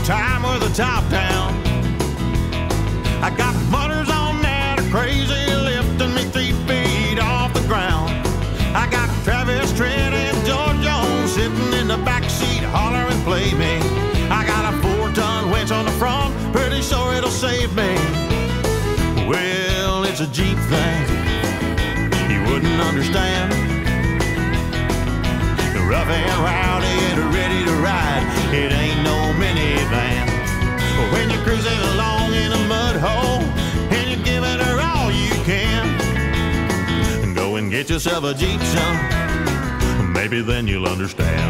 time with the top down. I got mutters on that are crazy, lifting me 3 feet off the ground. I got Travis Tritt and George Jones sitting in the back seat hollering, play me. I got a 4-ton winch on the front, pretty sure it'll save me. Well, it's a Jeep thing you wouldn't understand. Rough and rowdy and ready to ride, it ain't no minivan. But when you're cruising along in a mud hole and you're giving her all you can, go and get yourself a Jeep, son. Maybe then you'll understand.